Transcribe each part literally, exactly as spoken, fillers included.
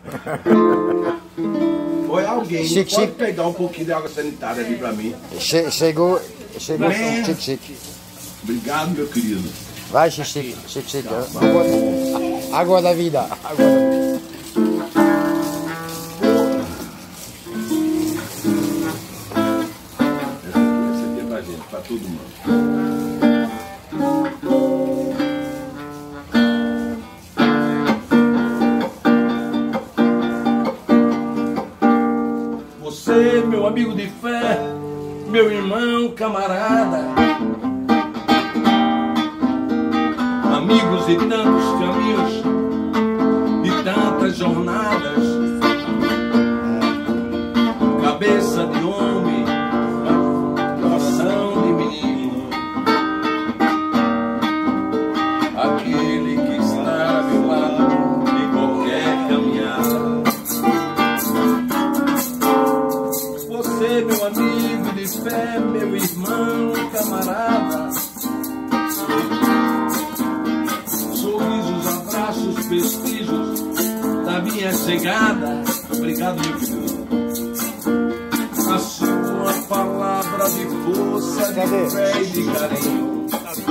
Foi alguém, Chique, pode chique. pegar um pouquinho de água sanitária ali pra mim. Che chegou, chegou Né? Chique Chique. Obrigado, meu querido. Vai, Chique Chique, Chique Chique. Água, água da vida. Água da vida. Essa aqui é pra gente, pra todo mundo. Você, meu amigo de fé, meu irmão, camarada, amigos de tantos caminhos, de tantas jornadas, cabeça de homem, coração de menino, aquele que está ao meu lado em qualquer caminhada. Você, meu amigo de fé, meu irmão, camarada, sorrisos, abraços, vestígios da minha chegada. Obrigado, meu querido. A sua palavra de força, de fé e de carinho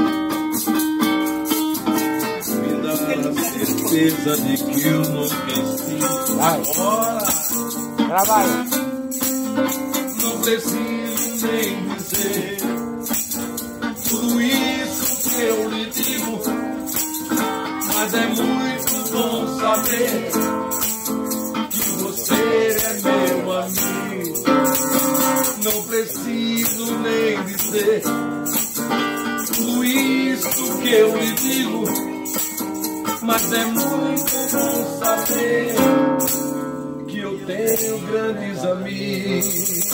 me dá a certeza de que eu nunca estive. Vai. Agora Trabalha. não preciso nem dizer tudo isso que eu lhe digo, mas é muito bom saber que você é meu amigo. Não preciso nem dizer tudo isso que eu lhe digo, mas é muito bom saber que eu tenho grandes amigos.